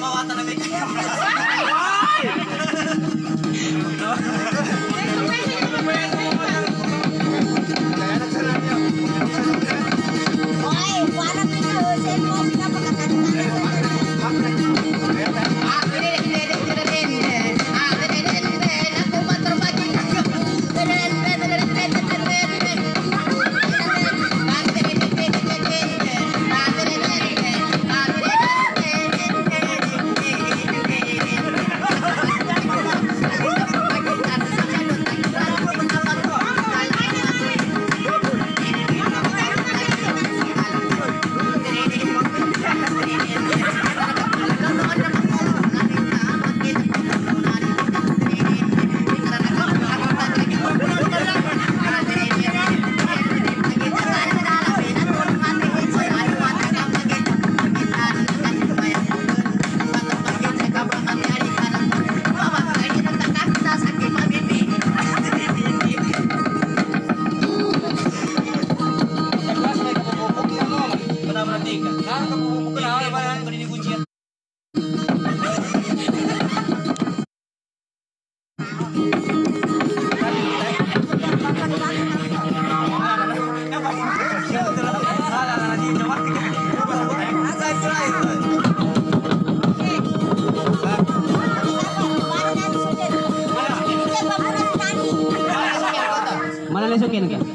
Mana lesokin kan?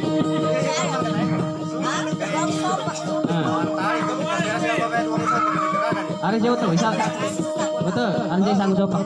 Ada jauh tuh, bisa. Betul, anjay sang sopak.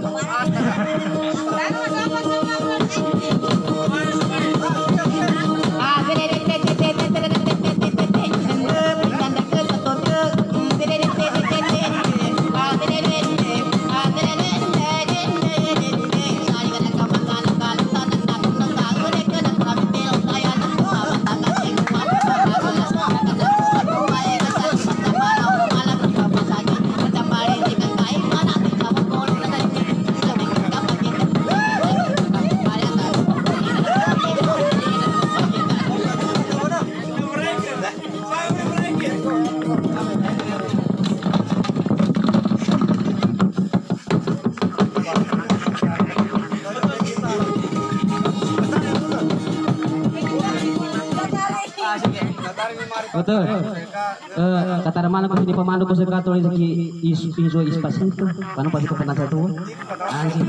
Betul. Kata mana ko hindi pamano ko sa katolik isu espasito. Paano pa ko pernah satu? Anjing.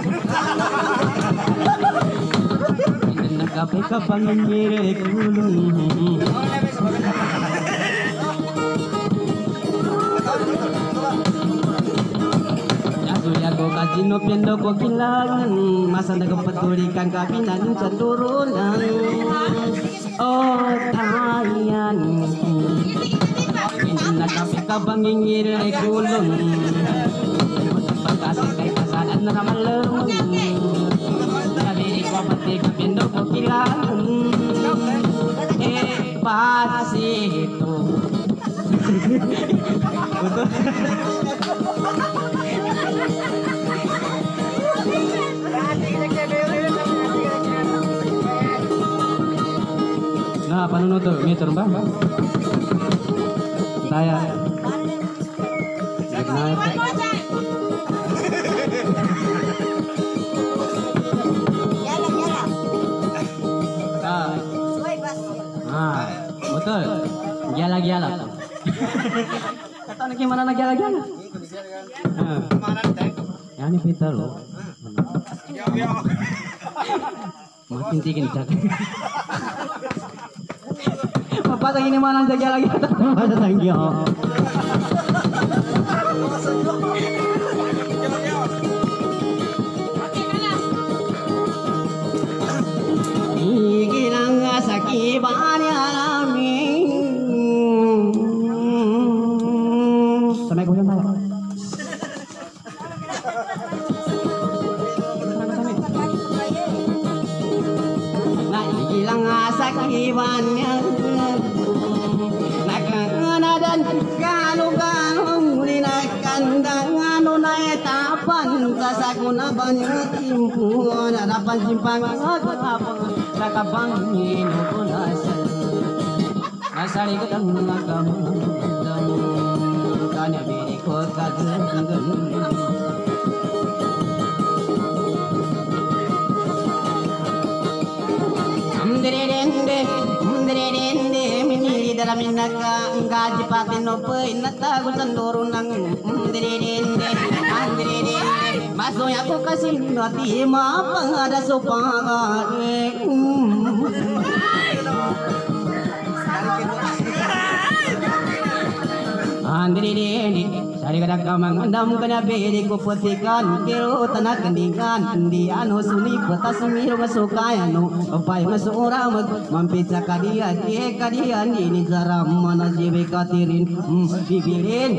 Hindi nagkape ka pangingire kulung. Yago kasino piendo ko kilangan masa nagpatulikan kapinan sa turunan. Oh tayan hindi nakapi ka bangingir ay kulong pagkasig kay pasanan na malang nabili ko pati kapindo ko kilangan pasito nah, paano to? Meter ba? Saya. Betul. Gyala-gyala. Kata nak gimana nak gyala-gyala? Yang ini pintar loh. Makin tinggi cak. Papa ini mana saja lagi ada tanggi. Igilang sakit banyak min. Sampai kau yang tahu. Nah igilang sakit banyak. Dan gano-gano linakandang tapan kasaku na banyak timpuan harapan simpang agapang nakapangin ko nasal nasali ko tang magamang kanya bini ko kagandang minili dalam inaga gaji patin no pe inata gusan dorunang masuk aku kasih roti ma ada sopa Sari kadang kamang andam kena beri ko petikan kiro tanah kendingan di anu suni kota semiro masukaya no upai masura mampisa kadia ke kadia ini jaram mana jibe katirin bibirin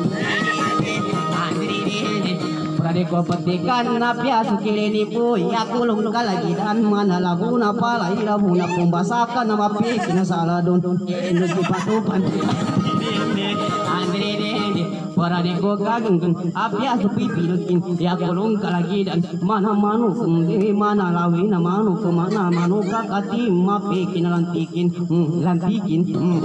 Prade ko petikan napia sukile ni pu ya kulung kalagi dan mana labuna pala ilabuna pumbasakan nama pikina saladun enu patupan Parade ko kagengken apya supi pilukin ya kulung kalagi dan mana manu mana lawi na manu ke mana manu kakati mape kinalantikin lantikin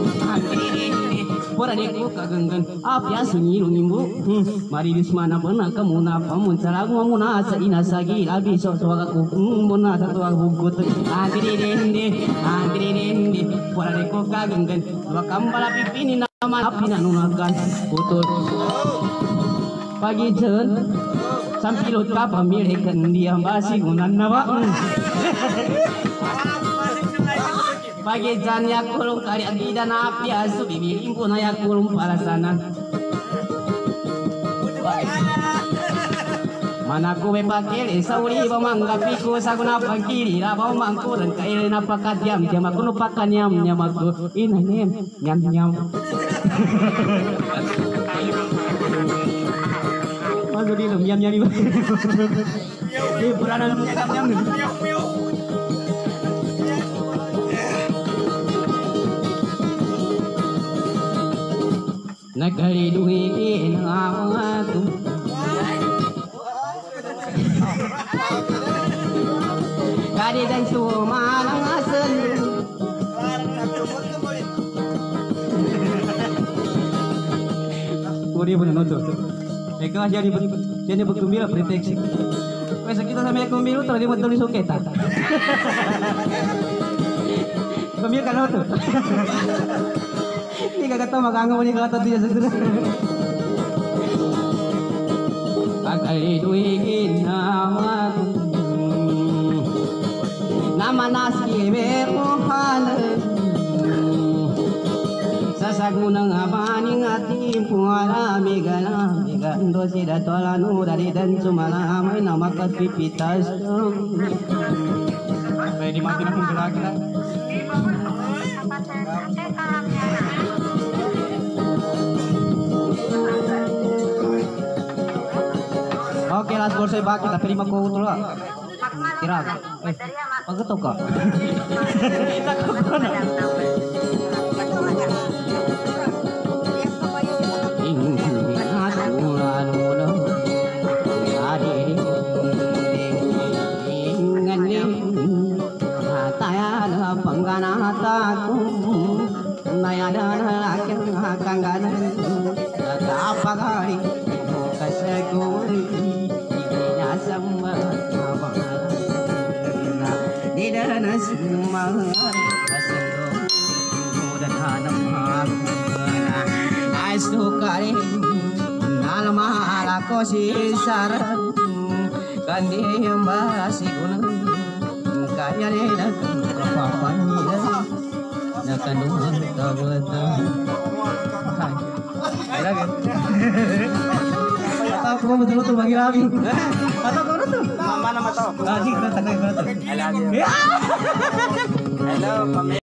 Parade ko kagengken apya sunyiru nimbu mari dis mana beuna kamu na pamun saragu mamuna sa ina sagi labi sok sok aku muna satu aku gut andiri Parade ko kagengken dua kambala pipini Maafin nunakan putus pagi jen sampilut ka pamilikan dia basi gunan nawa pagi jan ya kulung kari adidan api asu bibiring pun ya kulung palasanan mana ku bepakili sauri bamanggapi ku saguna pagkiri rabaw mangku dan kaili napakat yam jam aku nupakan yam aku ini nyam Masuk di dalam nyam di peranan nyam nakali duhi aku Kadi dan cuma ngasen Uri pun nonton. Eka jadi bergembira preteksi. Wes kita sampai gembira terus dia betul soketa. Gembira kan tuh. Ini kagak tahu makango ini kata dia segera. Kali duigin nama nama nasi beruhan sasagunang abani ngati puara megala megando sida tolanu dari dan sumala mai nama kapipitas sampai dimati pun kira-kira Oke, las bolsa baki tapi lima kau tuh lah. Kira, apa tuh kak? Kita kemana? Sukari nalama ko si Sarah kandi mbasi gunung kaya reda kapapanya nakandungan kabata lagi aku mau betul-betul bagi lagi atau kau tuh mana mata lagi kita tengah tuh hello